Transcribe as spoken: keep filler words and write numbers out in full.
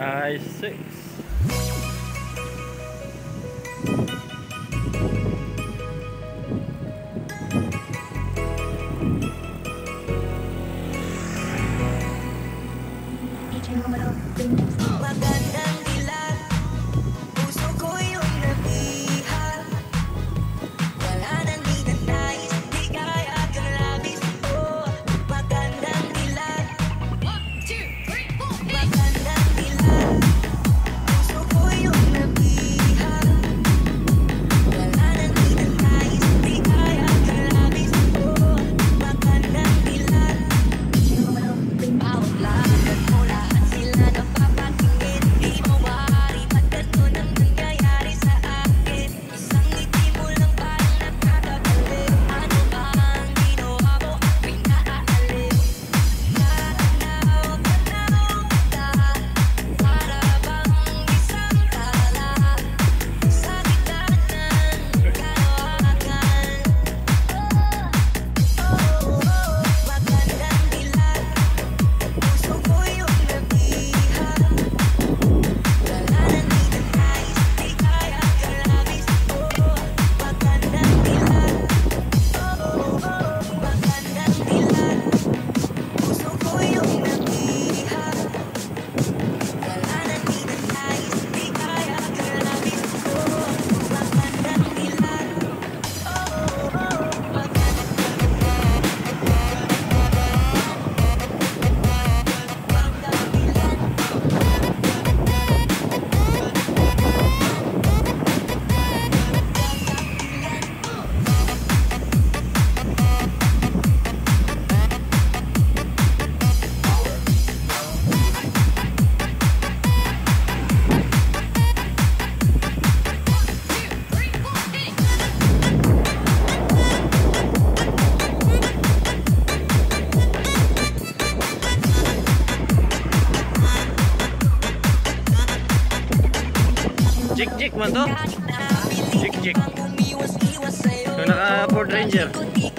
I six. Magandang dilag, puso ko yung nabihag. Wala nang di na nais, di kaya kang labis. Oh, magandang dilag. One, two, three, four, magandang dilag, puso ko yung nabihag. Wala nang di na nais, di kaya kang labis. Oh, magandang dilag. Bawat lakad mo, lahat sila napapatingin. Di mo maaari magkanto ng nangyayari sa akin. Isang ngiti mo lang parang nakakagaling. Ano ba ang ginawa mo? Ako'y naaalip. Natanaw, tanaw ka, para bang isang tala sa gitna ng kalawakan. Oh, oh, oh, magandang dilag, puso ko yung nabihag. Wala nang di na nais, di kaya kang labis. Oh, magandang dilag. Oh, oh, magandang dilag, puso ko yung nabihag. Wala nang di na nais, di kaya kang labis. Oh, magandang dilag. Oh, oh, magandang Jik jik man to. Jik jik. Yung naka Ford Ranger.